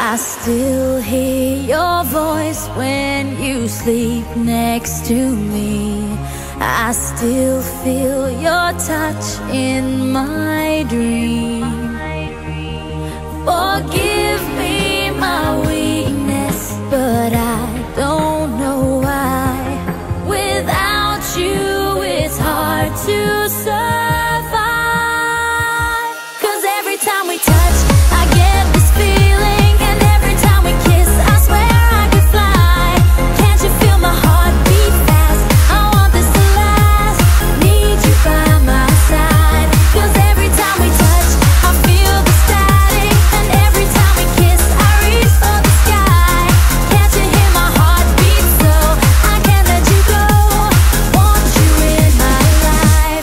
I still hear your voice when you sleep next to me. I still feel your touch in my dream. Forgive me my weakness, but I don't know why. Without you, it's hard to survive. 'Cause every time we touch, I get this feeling, and every time we kiss, I swear I could fly. Can't you feel my heart beat fast? I want this to last. Need you by my side. 'Cause every time we touch, I feel the static, and every time we kiss, I reach for the sky. Can't you hear my heart beat? So I can't let you go. Want you in my life.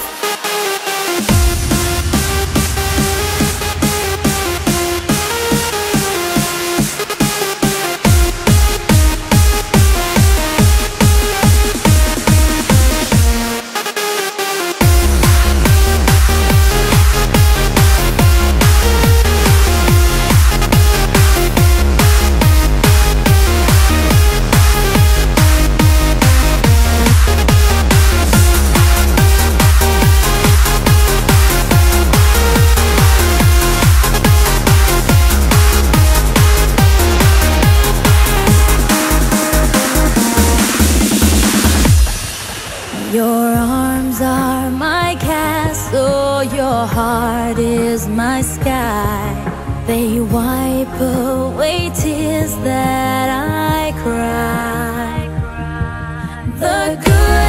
Your arms are my castle, your heart is my sky. They wipe away tears that I cry. The good